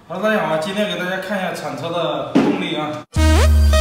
哈喽，大家好，今天给大家看一下铲车的动力啊。